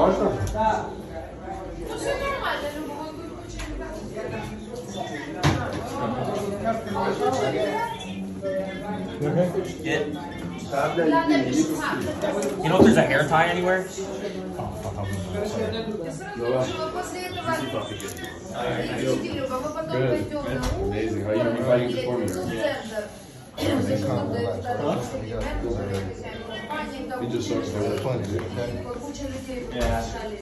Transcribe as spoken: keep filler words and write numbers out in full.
Можно? Ну все нормально, любого Yeah. You know if there's a hair tie anywhere? Amazing. How you be fighting before me? He just sucks. They're funny, dude. Yeah.